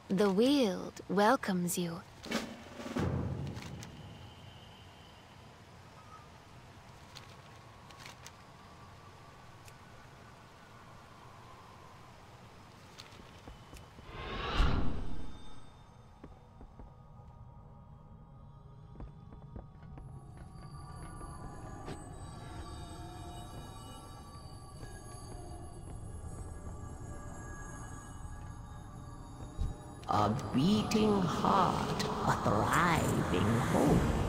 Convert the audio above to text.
The Weald welcomes you. A beating heart, a thriving home.